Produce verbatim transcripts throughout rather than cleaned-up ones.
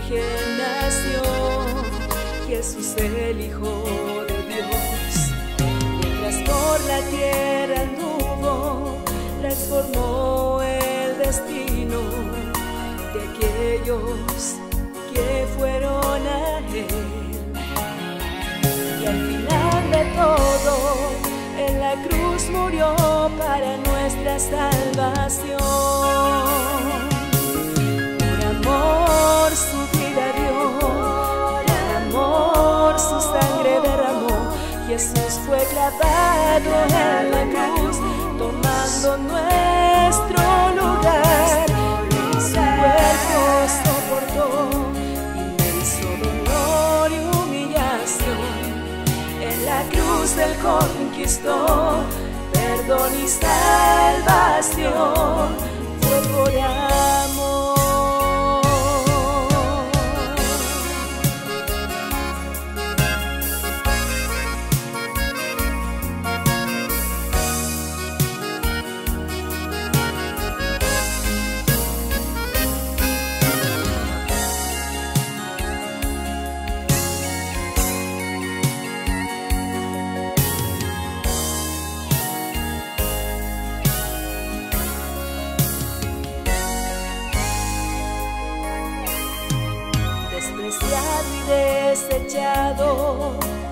virgen nació Jesús, el Hijo de Dios. Mientras por la tierra anduvo, transformó el destino de aquellos que fueron a Él. Y al final de todo, en la cruz murió para nuestra salvación. Por amor su vida dio, por amor su sangre derramó. Jesús fue clavado en la cruz, tomando nuestro lugar. Y su cuerpo soportó inmenso dolor y humillación. En la cruz Él conquistó perdón y salvación. Fue por amor. Despreciado y desechado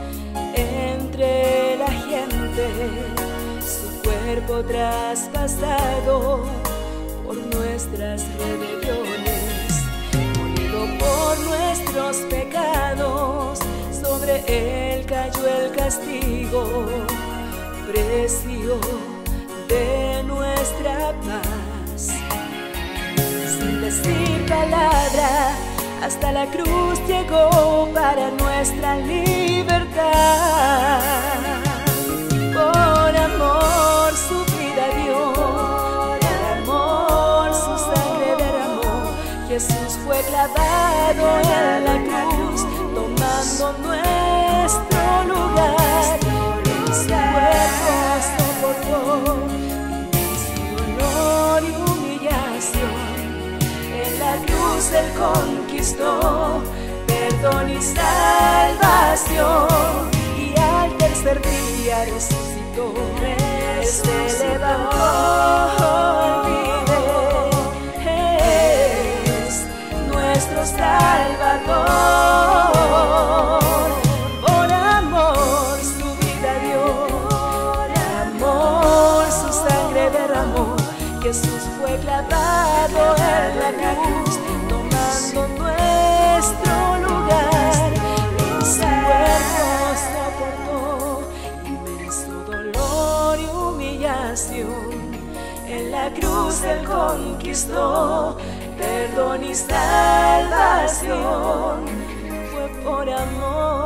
entre la gente, su cuerpo traspasado por nuestras rebeliones, molido por nuestros pecados, sobre él cayó el castigo, precio de nuestra paz. Sin decir palabra, hasta la cruz llegó para nuestra libertad. Por amor su vida dio, por amor su sangre derramó. Jesús fue clavado en la cruz, tomando nuestro lugar. En su cuerpo soportó su dolor y humillación. En la cruz Él conquistó perdón y salvación. Y al tercer día resucitó, Él se levantó, vive, es nuestro Salvador. Por amor su vida dio, por amor su sangre derramó. Jesús fue clavado en la cruz, tomando nuestro lugar. En su cuerpo soportó inmenso dolor y humillación. En la cruz Él conquistó perdón y salvación. Fue por amor.